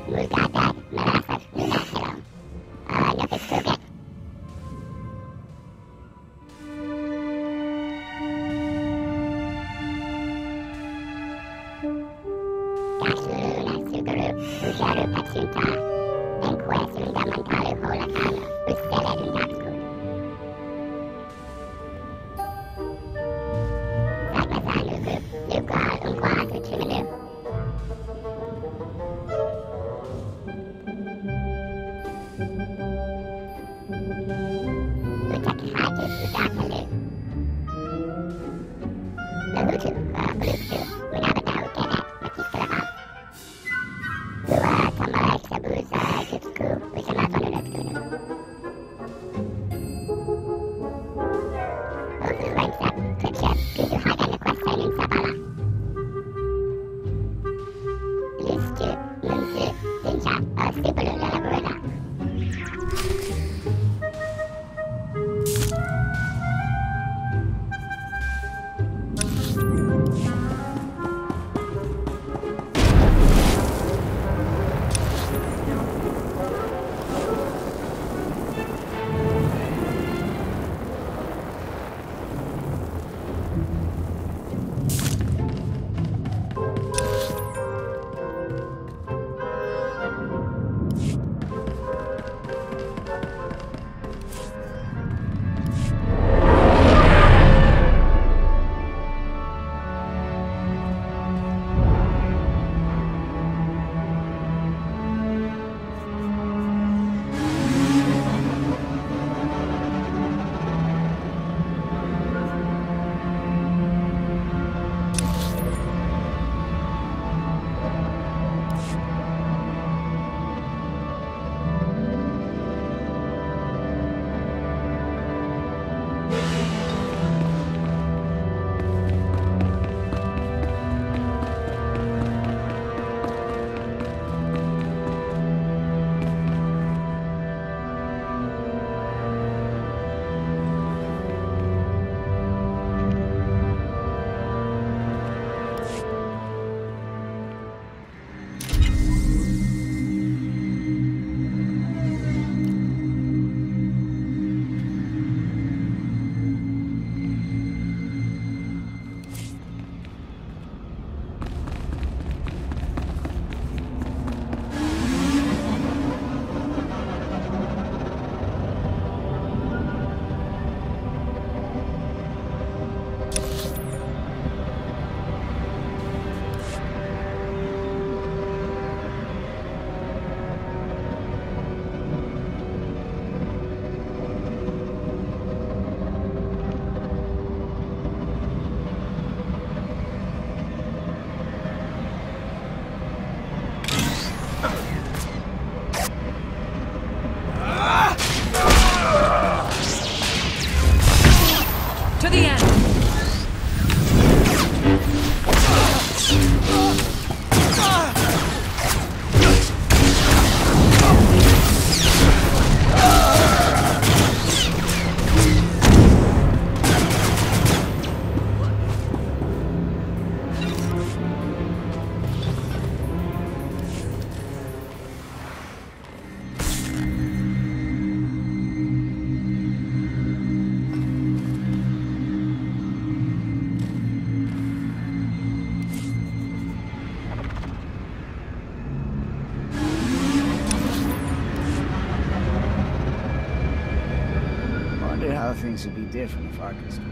Mulgadar merasa tidak heran. Lebih sulit. Kasuluna suguru ujaru pacinta. Dan kue sunda mentalu holakana ustele dundapku. Satmazanuku lugal ungkuasu cimenu. Ucaki haju utakalu. Laluju beluktu menabatahu KotET makistelabam. Dua tamalai sabuza jipsku bersama penunutku. Untuk wansap kecap itu hagan kuasain sabala. Listu munsu tinjak sebelum lalaburana. Things would be different if I could speak.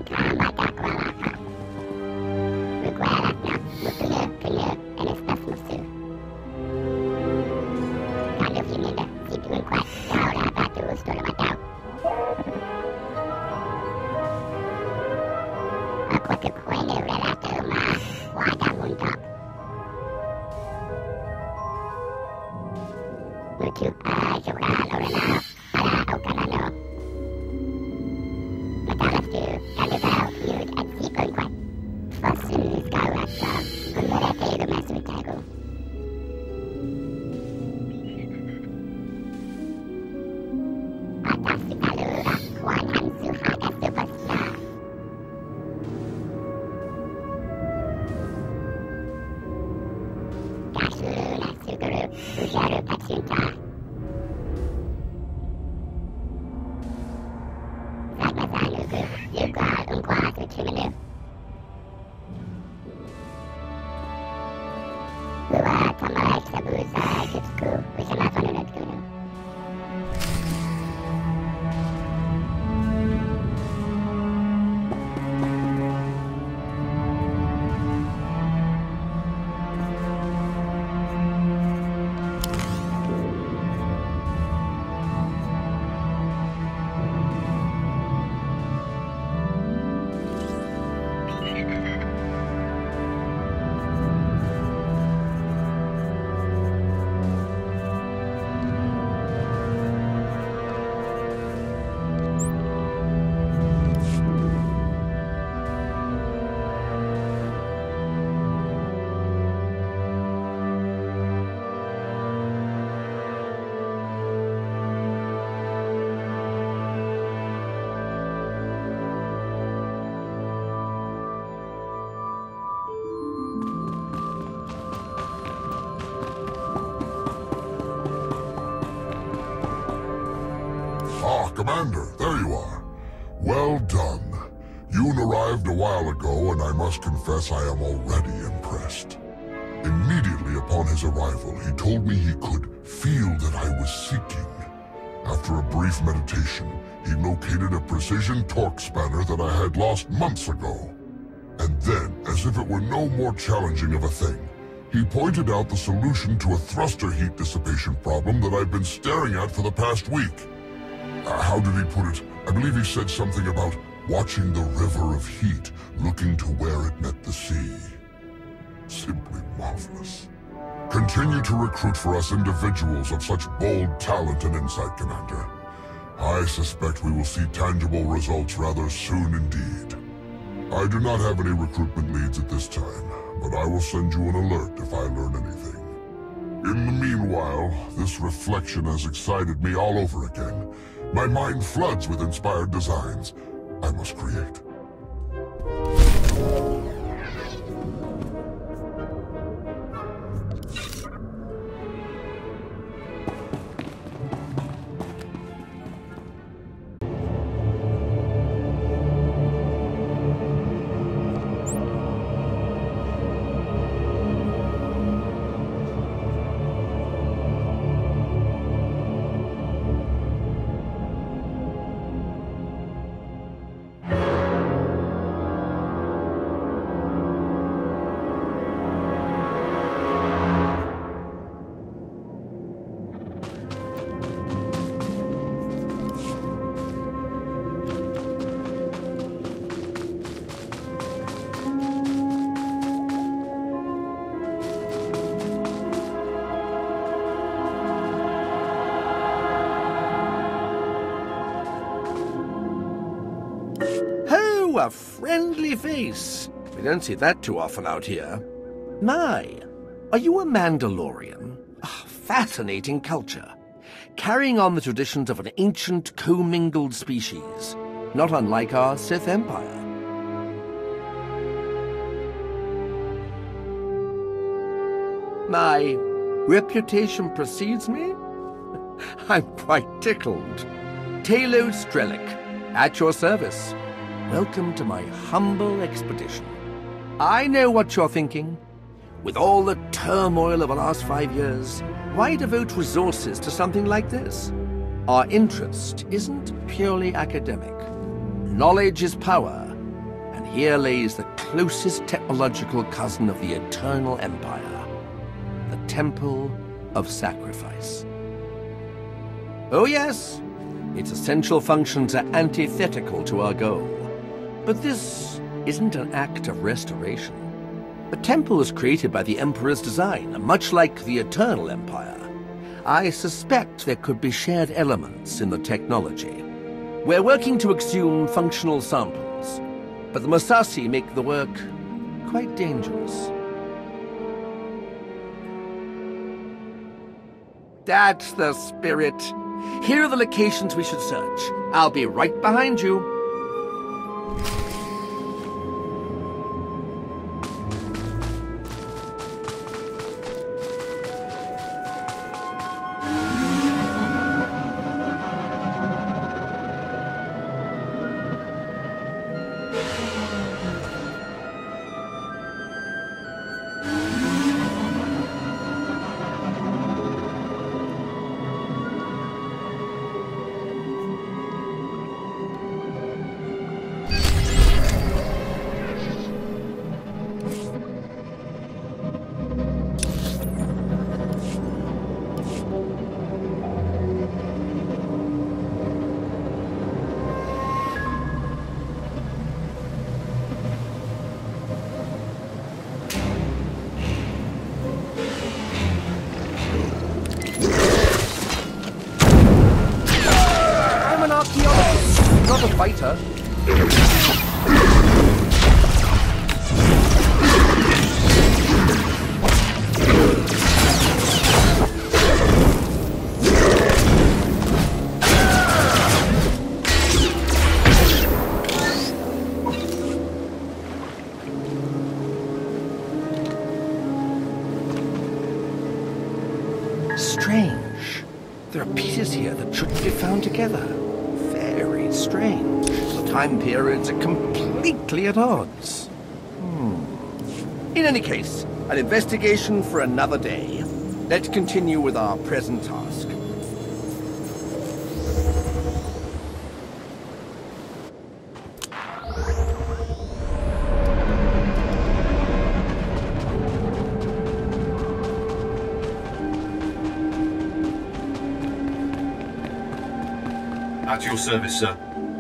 Commander, there you are. Well done. Yuun arrived a while ago, and I must confess I am already impressed. Immediately upon his arrival, he told me he could feel that I was seeking. After a brief meditation, he located a precision torque spanner that I had lost months ago. And then, as if it were no more challenging of a thing, he pointed out the solution to a thruster heat dissipation problem that I've been staring at for the past week. How did he put it? I believe he said something about watching the river of heat, looking to where it met the sea. Simply marvelous. Continue to recruit for us individuals of such bold talent and insight, Commander. I suspect we will see tangible results rather soon indeed. I do not have any recruitment leads at this time, but I will send you an alert if I learn anything. In the meanwhile, this reflection has excited me all over again. My mind floods with inspired designs I must create. A friendly face. We don't see that too often out here. My, are you a Mandalorian? Oh, fascinating culture. Carrying on the traditions of an ancient commingled species, not unlike our Sith Empire. My reputation precedes me? I'm quite tickled. Talos Drellik, at your service. Welcome to my humble expedition. I know what you're thinking. With all the turmoil of the last 5 years, why devote resources to something like this? Our interest isn't purely academic. Knowledge is power, And here lays the closest technological cousin of the Eternal Empire, the Temple of Sacrifice. Oh yes, its essential functions are antithetical to our goal. But this isn't an act of restoration. The temple was created by the Emperor's design, much like the Eternal Empire. I suspect there could be shared elements in the technology. We're working to exhume functional samples, but the Musashi make the work quite dangerous. That's the spirit. Here are the locations we should search. I'll be right behind you. Not a fighter. Strange. There are pieces here that shouldn't be found together. Very strange. The time periods are completely at odds. In any case, an investigation for another day. Let's continue with our present task. At your service, sir.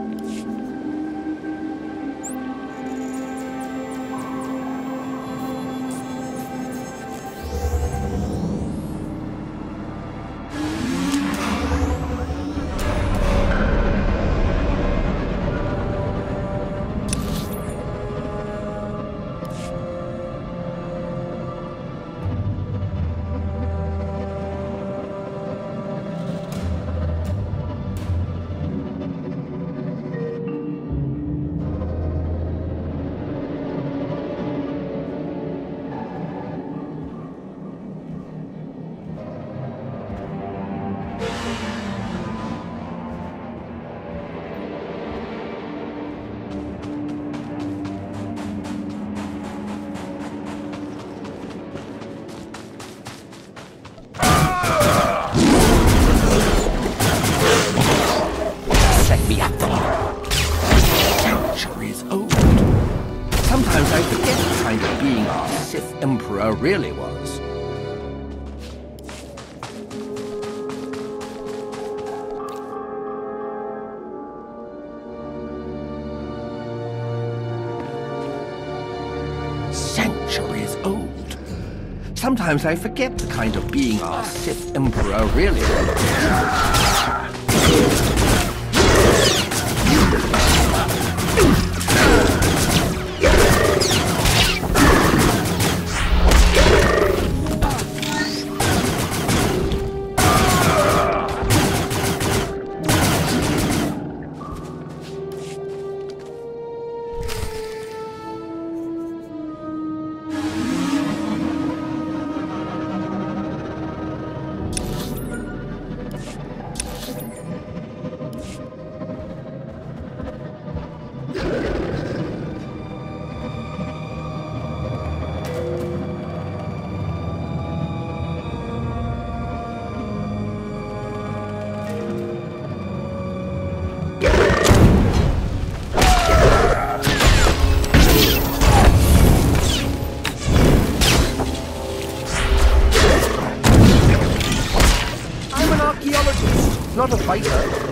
Sometimes I forget the kind of being our Sith Emperor really was. Centuries old. Sometimes I forget the kind of being our Sith Emperor really was. not a fighter.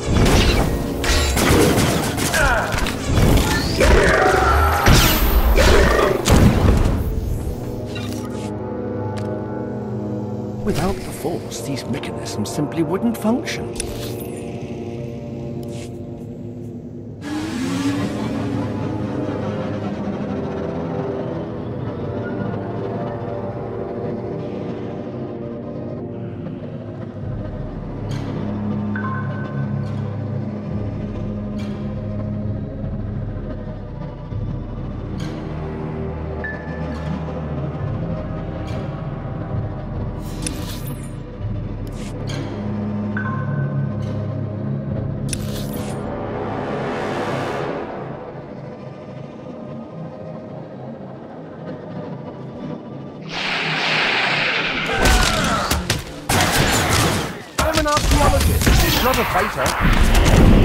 Without the Force, these mechanisms simply wouldn't function. Not a fighter.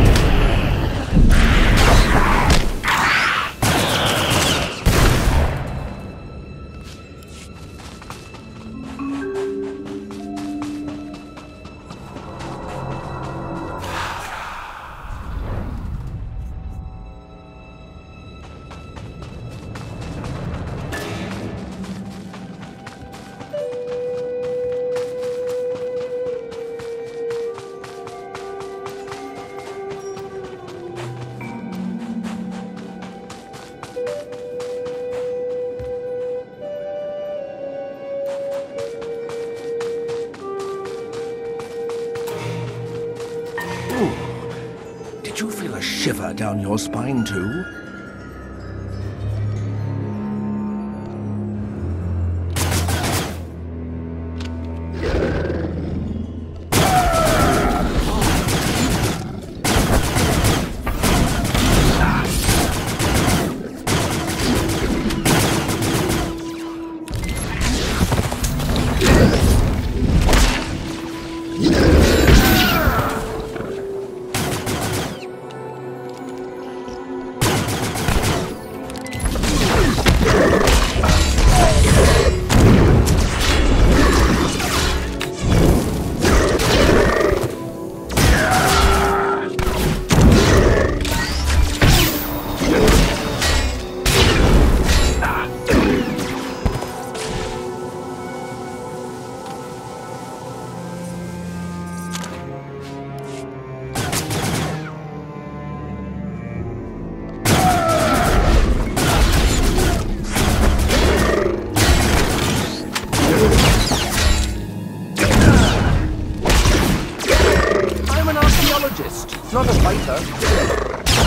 Did you feel a shiver down your spine too? Not a fighter.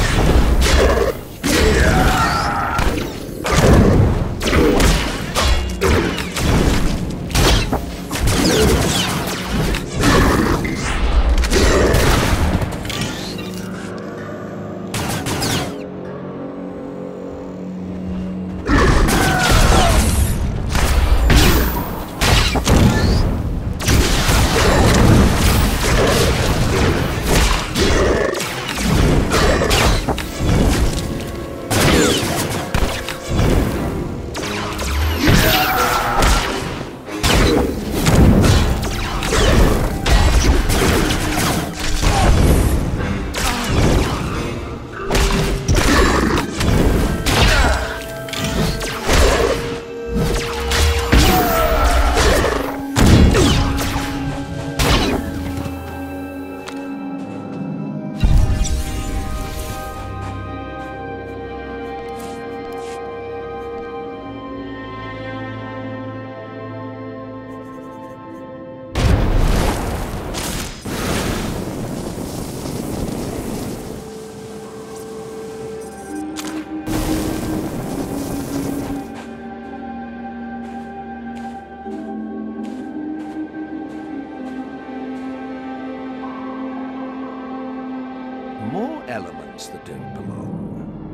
More elements that don't belong.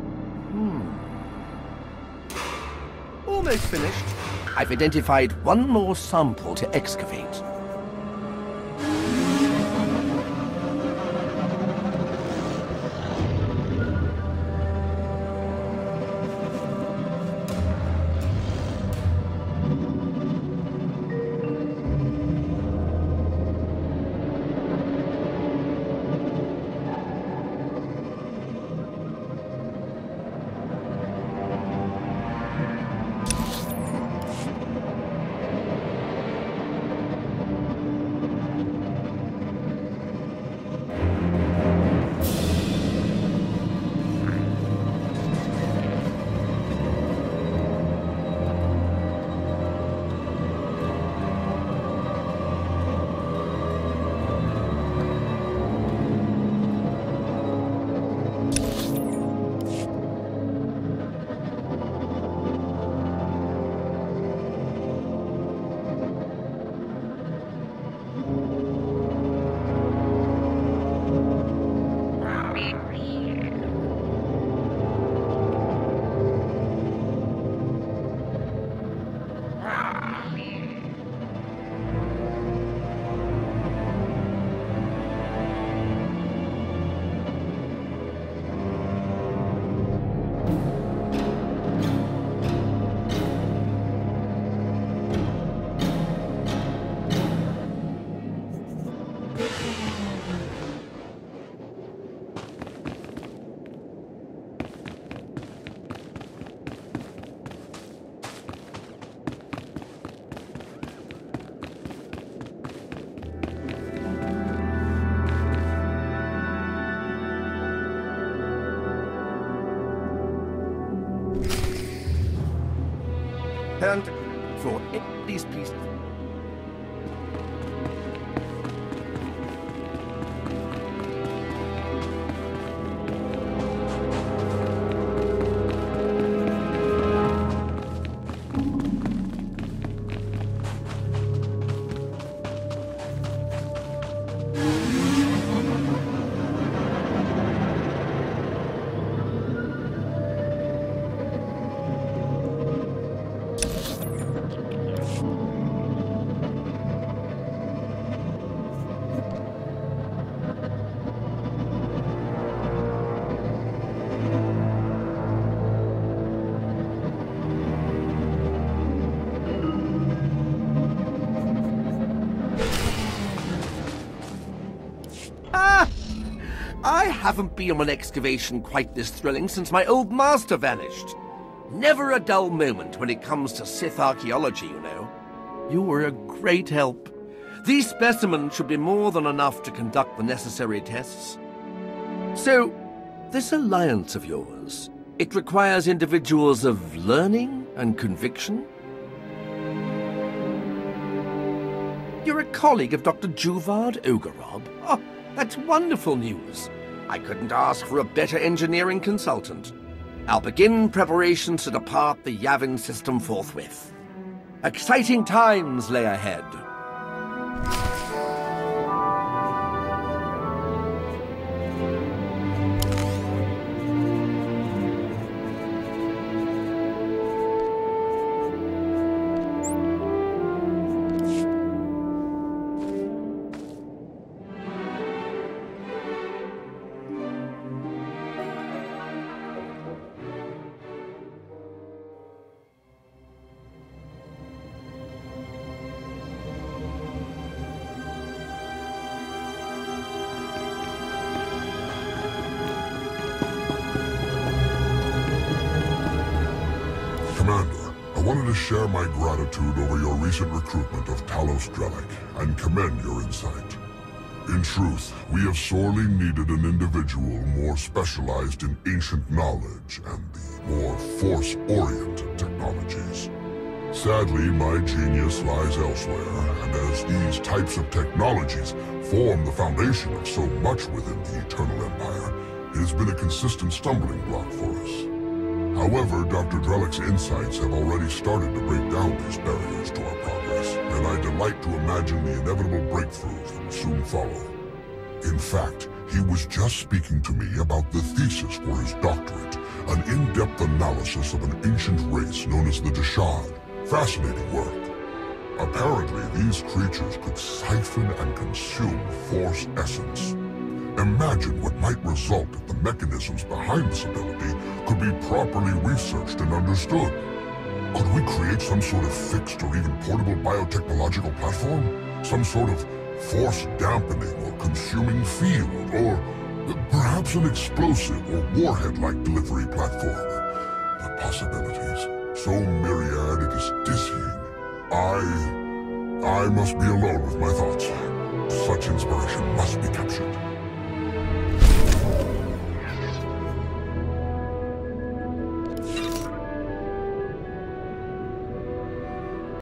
Almost finished. I've identified one more sample to excavate. And for these pieces. I haven't been on an excavation quite this thrilling since my old master vanished. Never a dull moment when it comes to Sith archaeology, you know. You were a great help. These specimens should be more than enough to conduct the necessary tests. So, this alliance of yours, it requires individuals of learning and conviction? You're a colleague of Dr. Juvad Ogorob? Oh, that's wonderful news. I couldn't ask for a better engineering consultant. I'll begin preparations to depart the Yavin system forthwith. Exciting times lay ahead. Commander, I wanted to share my gratitude over your recent recruitment of Talos Drellik and commend your insight. In truth, we have sorely needed an individual more specialized in ancient knowledge and the more force-oriented technologies. Sadly, my genius lies elsewhere, and as these types of technologies form the foundation of so much within the Eternal Empire, it has been a consistent stumbling block for us. However, Dr. Drellik's insights have already started to break down these barriers to our progress, and I delight to imagine the inevitable breakthroughs that will soon follow. In fact, he was just speaking to me about the thesis for his doctorate, an in-depth analysis of an ancient race known as the Dashad. Fascinating work. Apparently, these creatures could siphon and consume Force essence. Imagine what might result if the mechanisms behind this ability could be properly researched and understood. Could we create some sort of fixed or even portable biotechnological platform? Some sort of force-dampening or consuming field? Or perhaps an explosive or warhead-like delivery platform? The possibilities, so myriad it is dizzying. I must be alone with my thoughts. Such inspiration must be captured.